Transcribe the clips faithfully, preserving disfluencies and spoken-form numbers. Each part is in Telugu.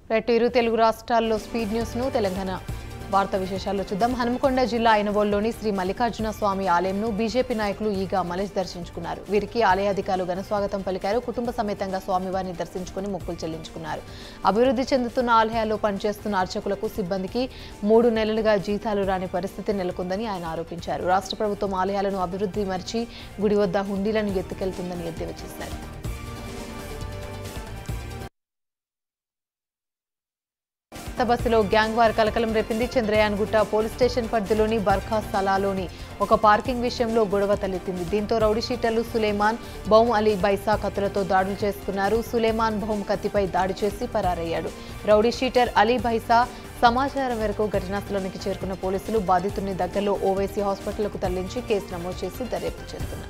రైట్ ఇరు తెలుగు రాష్ట్రాల్లో స్పీడ్ న్యూస్ ను తెలంగాణ వార్తా విశేషాల్లో చూద్దాం. హనుమకొండ జిల్లా ఐనవోలులోని శ్రీ మల్లికార్జున స్వామి ఆలయంను బీజేపీ నాయకులు ఈగా మలేష్ దర్శించుకున్నారు. వీరికి ఆలయాధికారులు ఘన స్వాగతం పలికారు. కుటుంబ సమేతంగా స్వామివారిని దర్శించుకుని మొక్కులు చెల్లించుకున్నారు. అభివృద్ధి చెందుతున్న ఆలయాల్లో పనిచేస్తున్న అర్చకులకు సిబ్బందికి మూడు నెలలుగా జీతాలు రాని పరిస్థితి నెలకొందని ఆయన ఆరోపించారు. రాష్ట్ర ప్రభుత్వం ఆలయాలను అభివృద్ధి మర్చి గుడి వద్ద హుండీలను ఎత్తుకెళ్తుందని ఎద్దేవా చేశారు. బస్సులో గ్యాంగ్ వార్ కలకలం రేపింది. చంద్రయాన్ గుట్ట పోలీస్ స్టేషన్ పరిధిలోని బర్ఖా స్థలాలోని ఒక పార్కింగ్ విషయంలో గొడవ తలెత్తింది. దీంతో రౌడీ షీటర్లు సులేమాన్, బౌమ్ అలీ బైసా కత్తులతో దాడులు చేసుకున్నారు. సులేమాన్ బౌమ్ కత్తిపై దాడి చేసి పరారయ్యాడు. రౌడీ షీటర్ అలీ బైసా సమాచారం మేరకు ఘటనా స్థలానికి చేరుకున్న పోలీసులు బాధితుడిని దగ్గరలో ఓవైసీ హాస్పిటల్కు తరలించి కేసు నమోదు చేసి దర్యాప్తు చేస్తున్నారు.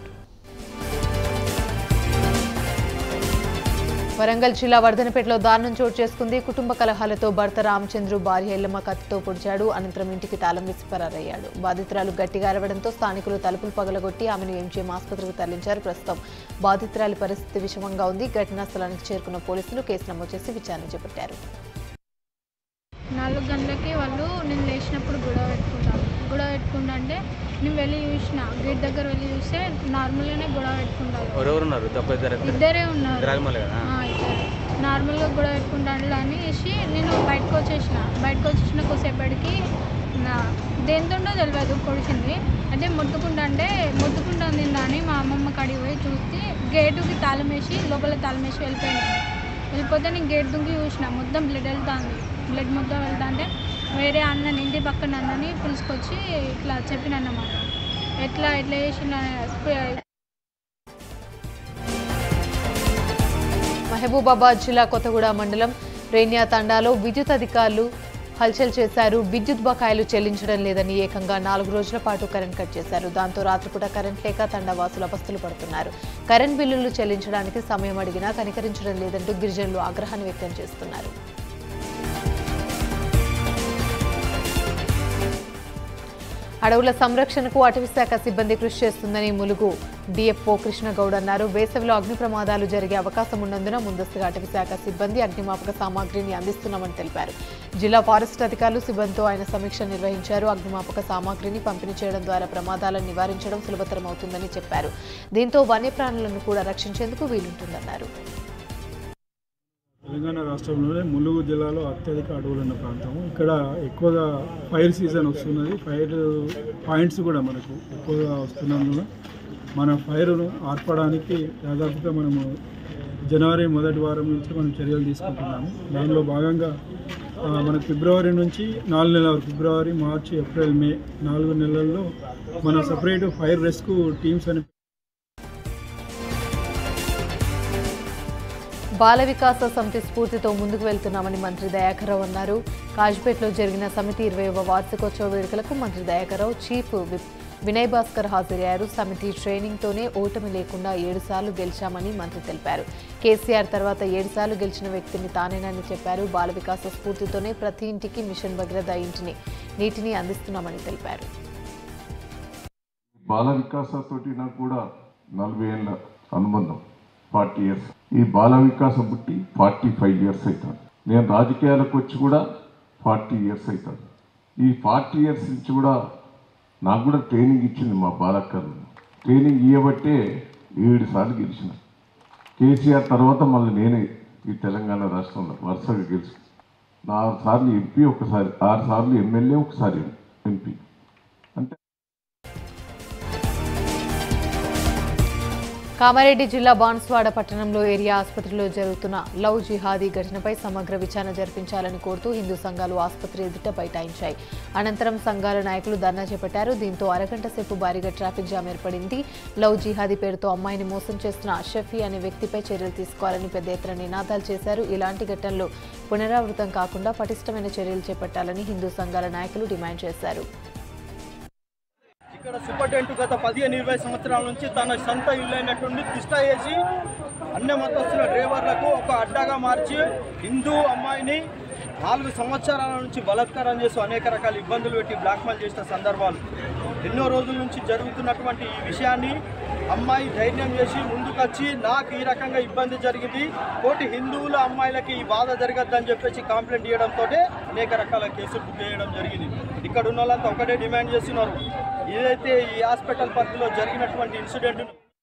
వరంగల్ జిల్లా వర్ధనపేటలో దారుణం చోటు చేసుకుంది. కుటుంబ కలహాలతో భర్త రామచంద్రు భార్య ఎల్లమ్మ కత్తితో పొడిచాడు. అనంతరం ఇంటికి తాళం వేసి పరారయ్యాడు. బాధితురాలు గట్టిగా అరవడంతో స్థానికులు తలుపులు పగలగొట్టి ఆమెను ఎంజీఎం ఆసుపత్రికి తరలించారు. ప్రస్తుతం బాధితురాలి పరిస్థితి విషమంగా ఉంది. ఘటనా స్థలానికి చేరుకున్న పోలీసులు కేసు నమోదు చేసి విచారణ చేపట్టారు. నాలుగు గంటలకి వాళ్ళు నేను లేచినప్పుడు గొడవ పెట్టుకుంటాను. గొడవ పెట్టుకుంటా అంటే నేను వెళ్ళి చూసిన గేట్ దగ్గర వెళ్ళి చూస్తే నార్మల్గానే గొడవ పెట్టుకుంటాను. ఇద్దరే ఉన్నారు. నార్మల్గా గొడవ పెట్టుకుంటాను అని వేసి నేను బయటకు వచ్చేసిన. బయటకు వచ్చేసిన కొద్దిసేపటికి నా దేంతోండో తెలియదు పొడిచింది. అంటే మొత్తుకుంటా అంటే మొత్తుకుంటుంది అని మా అమ్మమ్మ కాడికి పోయి చూస్తే గేటుకి తాళం వేసి లోపల తాళం వేసి వెళ్ళిపోయాను. వెళ్ళిపోతే నేను గేట్ దుంకి చూసిన మొత్తం బ్లడ్ వెళ్తుంది. బ్లడ్ మొత్తం వెళ్తా అంటే వేరే అన్నని ఇంటి పక్కన అన్నని పిలుచుకొచ్చి ఇట్లా చెప్పినన్నమాట. ఎట్లా ఎట్లా చేసిన మహబూబాబాద్ జిల్లా కొత్తగూడ మండలం రేణ్యా తండాలో విద్యుత్ అధికారులు హల్చల్ చేశారు. విద్యుత్ బకాయిలు చెల్లించడం లేదని ఏకంగా నాలుగు రోజుల పాటు కరెంట్ కట్ చేశారు. దాంతో రాత్రిపూట కరెంట్ లేక తండావాసులు అపస్తులు పడుతున్నారు. కరెంట్ బిల్లులు చెల్లించడానికి సమయం అడిగినా కనికరించడం లేదంటూ గిరిజనులు ఆగ్రహాన్ని వ్యక్తం చేస్తున్నారు. అడవుల సంరక్షణకు అటవీశాఖ సిబ్బంది కృషి చేస్తుందని ములుగు డిఎఫ్ఓ కృష్ణగౌడ్ అన్నారు. వేసవిలో అగ్ని ప్రమాదాలు జరిగే అవకాశం ఉన్నందున ముందస్తుగా అటవీశాఖ సిబ్బంది అగ్నిమాపక సామాగ్రిని అందిస్తున్నామని తెలిపారు. జిల్లా ఫారెస్ట్ అధికారులు సిబ్బందితో ఆయన సమీక్ష నిర్వహించారు. అగ్నిమాపక సామాగ్రిని పంపిణీ చేయడం ద్వారా ప్రమాదాలను నివారించడం సులభతరం అవుతుందని చెప్పారు. దీంతో వన్యప్రాణులను కూడా రక్షించేందుకు వీలుంటుందన్నారు. తెలంగాణ రాష్ట్రంలోనే ములుగు జిల్లాలో అత్యధిక అడవులు ఉన్న ప్రాంతం. ఇక్కడ ఎక్కువగా ఫైర్ సీజన్ వస్తున్నది. ఫైర్ పాయింట్స్ కూడా మనకు ఎక్కువగా వస్తున్నందున మన ఫైర్ను ఆర్పడానికి దాదాపుగా మనము జనవరి మొదటి వారం నుంచి మనం చర్యలు తీసుకుంటున్నాము. దానిలో భాగంగా మనకు ఫిబ్రవరి నుంచి నాలుగు నెలల వరకు ఫిబ్రవరి, మార్చి, ఏప్రిల్, మే నాలుగు నెలల్లో మనం సపరేట్ ఫైర్ రెస్క్యూ టీమ్స్ అని బాల వికాస సమితి స్ఫూర్తితో ముందుకు వెళ్తున్నామని మంత్రి దయాకర్ రావు అన్నారు. కాజ్పేట్లో జరిగిన సమితి ఇరవైవ వార్షికోత్సవ వేడుకలకు మంత్రి దయాకర్ రావు, చీఫ్ విప్ వినయ్ భాస్కర్ హాజరయ్యారు. సమితి ట్రైనింగ్తోనే ఓటమి లేకుండా ఏడు సార్లు గెలిచామని మంత్రి తెలిపారు. కేసీఆర్ తర్వాత ఏడు సార్లు గెలిచిన వ్యక్తిని తానేనని చెప్పారు. బాల వికాస స్ఫూర్తితోనే ప్రతి ఇంటికి మిషన్ భగీరథ ఇంటిని నీటిని అందిస్తున్నామని తెలిపారు. బాల వికాసతోటి నాకు కూడా నలభై ఏళ్ళ అనుబంధం, ఫార్టీ ఇయర్స్. ఈ బాల వికాసం పుట్టి ఫార్టీ ఫైవ్ ఇయర్స్ అవుతాను. నేను రాజకీయాలకు వచ్చి కూడా ఫార్టీ ఇయర్స్ అవుతాను. ఈ ఫార్టీ ఇయర్స్ నుంచి కూడా నాకు కూడా ట్రైనింగ్ ఇచ్చింది మా బాలక్కర్లు. ట్రైనింగ్ ఇవ్వబట్టే ఏడు సార్లు గెలిచిన. కేసీఆర్ తర్వాత మళ్ళీ నేనే ఈ తెలంగాణ రాష్ట్రంలో వరుసగా గెలిచి ఆరు సార్లు ఎంపీ, ఒకసారి ఆరు సార్లు ఎమ్మెల్యే, ఒకసారి ఎంపీ. అంటే కామారెడ్డి జిల్లా బాన్స్వాడ పట్టణంలో ఏరియా ఆసుపత్రిలో జరుగుతున్న లవ్ జిహాదీ ఘటనపై సమగ్ర విచారణ జరిపించాలని కోరుతూ హిందూ సంఘాలు ఆసుపత్రి ఎదుట బైఠాయించాయి. అనంతరం సంఘాల నాయకులు ధర్నా చేపట్టారు. దీంతో అరగంట సేపు భారీగా ట్రాఫిక్ జామ్ ఏర్పడింది. లవ్ జిహాదీ పేరుతో అమ్మాయిని మోసం చేస్తున్న షఫీ అనే వ్యక్తిపై చర్యలు తీసుకోవాలని పెద్ద ఎత్తున నినాదాలు చేశారు. ఇలాంటి ఘటనలు పునరావృతం కాకుండా పటిష్టమైన చర్యలు చేపట్టాలని హిందూ సంఘాల నాయకులు డిమాండ్ చేశారు. ఇక్కడ సూపరింటెండెంట్ గత పదిహేను ఇరవై సంవత్సరాల నుంచి తన సొంత ఇల్లు అయినటువంటి తిష్ట వేసి అన్ని మతస్థుల డ్రైవర్లకు ఒక అడ్డాగా మార్చి హిందూ అమ్మాయిని నాలుగు సంవత్సరాల నుంచి బలాత్కారం చేస్తూ అనేక రకాల ఇబ్బందులు పెట్టి బ్లాక్మెయిల్ చేసిన సందర్భాలు ఎన్నో రోజుల నుంచి జరుగుతున్నటువంటి ఈ విషయాన్ని అమ్మాయి ధైర్యం చేసి ముందుకొచ్చి నాకు ఈ రకంగా ఇబ్బంది జరిగింది, కోటి హిందువుల అమ్మాయిలకి ఈ బాధ జరగద్దని చెప్పేసి కంప్లైంట్ ఇవ్వడంతో అనేక రకాల కేసులు బుక్ చేయడం జరిగింది. ఇక్కడ ఉన్న వాళ్ళంతా ఒకటే డిమాండ్ చేస్తున్నారు, ఏదైతే ఈ హాస్పిటల్ పరిధిలో జరిగినటువంటి ఇన్సిడెంట్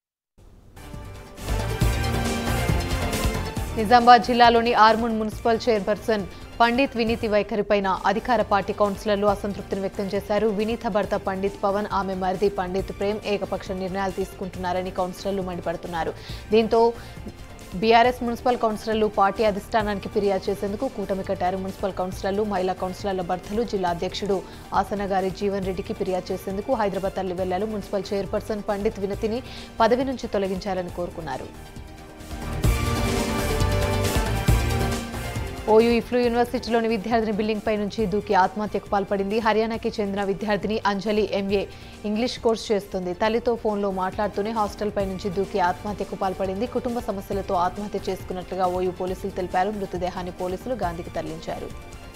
నిజామాబాద్ జిల్లాలోని ఆర్మూర్ మున్సిపల్ చైర్పర్సన్ పండిత్ వినీతి వైఖరిపైన అధికార పార్టీ కౌన్సిలర్లు అసంతృప్తిని వ్యక్తం చేశారు. వినీత భర్త పండిత్ పవన్, ఆమె మరిది పండిత్ ప్రేమ్ ఏకపక్ష నిర్ణయాలు తీసుకుంటున్నారని కౌన్సిలర్లు మండిపడుతున్నారు. దీంతో బీఆర్ఎస్ మున్సిపల్ కౌన్సిలర్లు పార్టీ అధిష్టానానికి ఫిర్యాదు చేసేందుకు కూటమి కట్టారు. మున్సిపల్ కౌన్సిలర్లు, మహిళా కౌన్సిలర్ల భర్తలు జిల్లా అధ్యక్షుడు ఆసనగారి జీవన్ రెడ్డికి ఫిర్యాదు చేసేందుకు హైదరాబాద్ తరలి వెళ్లారు. మున్సిపల్ చైర్పర్సన్ పండిత్ వినతిని పదవి నుంచి తొలగించాలని కోరుకున్నారు. ఓయూ ఇఫ్లూ యూనివర్సిటీలోని విద్యార్థిని బిల్డింగ్ పై నుంచి దూకి ఆత్మహత్యకు పాల్పడింది. హర్యానాకి చెందిన విద్యార్థిని అంజలి ఎంఏ ఇంగ్లీష్ కోర్సు చేస్తుంది. తల్లితో ఫోన్లో మాట్లాడుతూనే హాస్టల్ పై నుంచి దూకి ఆత్మహత్యకు పాల్పడింది. కుటుంబ సమస్యలతో ఆత్మహత్య చేసుకున్నట్లుగా ఓయూ పోలీసులు తెలిపారు. మృతదేహాన్ని పోలీసులు గాంధీకి తరలించారు.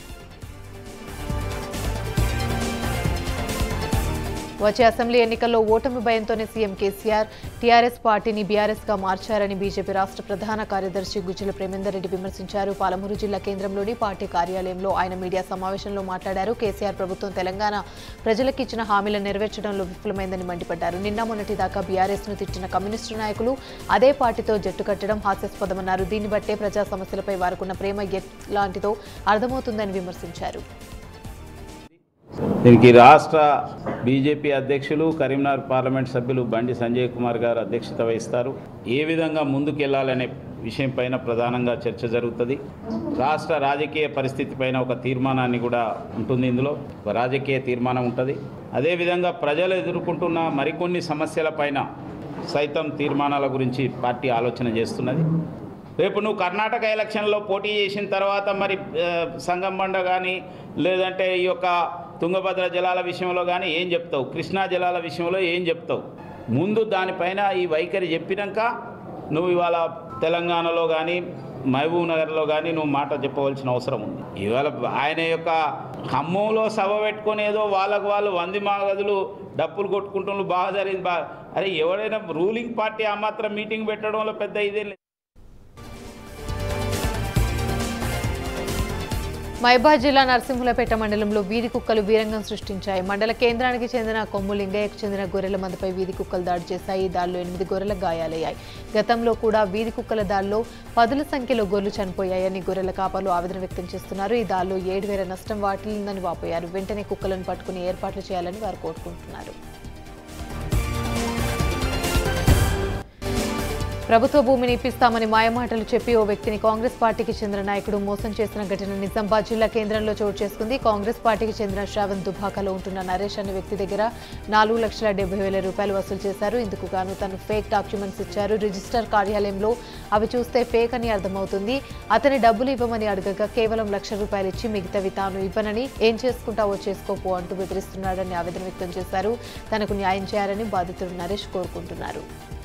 వచ్చే అసెంబ్లీ ఎన్నికల్లో ఓటమి భయంతోనే సీఎం కేసీఆర్ టీఆర్ఎస్ పార్టీని బీఆర్ఎస్గా మార్చారని బీజేపీ రాష్ట్ర ప్రధాన కార్యదర్శి గుజ్జల ప్రేమేందర్ రెడ్డి విమర్శించారు. పాలమూరు జిల్లా కేంద్రంలోని పార్టీ కార్యాలయంలో ఆయన మీడియా సమావేశంలో మాట్లాడారు. కేసీఆర్ ప్రభుత్వం తెలంగాణ ప్రజలకు ఇచ్చిన హామీలను నెరవేర్చడంలో విఫలమైందని మండిపడ్డారు. నిన్న మొన్నటి దాకా బీఆర్ఎస్ ను తిట్టిన కమ్యూనిస్టు నాయకులు అదే పార్టీతో జట్టు కట్టడం హాస్యాస్పదమన్నారు. దీన్ని బట్టే ప్రజా సమస్యలపై వారుకున్న ప్రేమ ఎలాంటిదో అర్థమవుతుందని విమర్శించారు. దీనికి రాష్ట్ర బీజేపీ అధ్యక్షులు కరీంనగర్ పార్లమెంట్ సభ్యులు బండి సంజయ్ కుమార్ గారు అధ్యక్షత వహిస్తారు. ఏ విధంగా ముందుకెళ్లాలనే విషయం పైన ప్రధానంగా చర్చ జరుగుతుంది. రాష్ట్ర రాజకీయ పరిస్థితి పైన ఒక తీర్మానాన్ని కూడా ఉంటుంది. ఇందులో ఒక రాజకీయ తీర్మానం ఉంటుంది. అదేవిధంగా ప్రజలు ఎదుర్కొంటున్న మరికొన్ని సమస్యల పైన సైతం తీర్మానాల గురించి పార్టీ ఆలోచన చేస్తున్నది. రేపు నువ్వు కర్ణాటక ఎలక్షన్లో పోటీ చేసిన తర్వాత మరి సంగంబండ కానీ లేదంటే ఈ యొక్క తుంగభద్ర జలాల విషయంలో కానీ ఏం చెప్తావు, కృష్ణా జలాల విషయంలో ఏం చెప్తావు? ముందు దానిపైన ఈ వైఖరి చెప్పినాక నువ్వు ఇవాళ తెలంగాణలో కానీ మహబూబ్ నగర్లో కానీ నువ్వు మాట చెప్పవలసిన అవసరం ఉంది. ఇవాళ ఆయన యొక్క ఖమ్మంలో సభ పెట్టుకొని ఏదో వాళ్ళకు వాళ్ళు వంది మాగదులు డప్పులు కొట్టుకుంటూ బాగా జరిగింది బాగా. అరే ఎవడైనా రూలింగ్ పార్టీ ఆ మాత్రం మీటింగ్ పెట్టడంలో పెద్ద ఇదే లేదు. మహబూబాబాద్ జిల్లా నరసింహులపేట మండలంలో వీధి కుక్కలు వీరంగం సృష్టించాయి. మండల కేంద్రానికి చెందిన కొమ్ము లింగయ్యకు చెందిన గొర్రెల మందపై వీధి కుక్కలు దాడి చేశాయి. ఈ దాడిలో ఎనిమిది గొర్రెలకు గాయాలయ్యాయి. గతంలో కూడా వీధి కుక్కల దాడిలో పదుల సంఖ్యలో గొర్రెలు చనిపోయాయని గొర్రెల కాపర్లు ఆవేదన వ్యక్తం చేస్తున్నారు. ఈ దాడిలో ఏడు వేల నష్టం వాటిల్లిందని వాపోయారు. వెంటనే కుక్కలను పట్టుకుని ఏర్పాట్లు చేయాలని వారు కోరుకుంటున్నారు. ప్రభుత్వ భూమిని ఇప్పిస్తామని మాయమాటలు చెప్పి ఓ వ్యక్తిని కాంగ్రెస్ పార్టీకి చెందిన నాయకుడు మోసం చేసిన ఘటన నిజామాబాద్ జిల్లా కేంద్రంలో చోటు చేసుకుంది. కాంగ్రెస్ పార్టీకి చెందిన శ్రావణ్ దుబ్బాకలో ఉంటున్న నరేష్ అనే వ్యక్తి దగ్గర నాలుగు లక్షల డెబ్బై వేల రూపాయలు వసూలు చేశారు. ఇందుకు గాను తను ఫేక్ డాక్యుమెంట్స్ ఇచ్చారు. రిజిస్టర్ కార్యాలయంలో అవి చూస్తే ఫేక్ అని అర్థమవుతుంది. అతని డబ్బులు ఇవ్వమని అడగగా కేవలం లక్ష రూపాయలు ఇచ్చి మిగతావి తాను ఇవ్వనని ఏం చేసుకుంటావో చేసుకోపో అంటూ బెదిరిస్తున్నాడని ఆవేదన వ్యక్తం చేశారు. తనకు న్యాయం చేయాలని బాధితుడు నరేష్ కోరుకుంటున్నారు.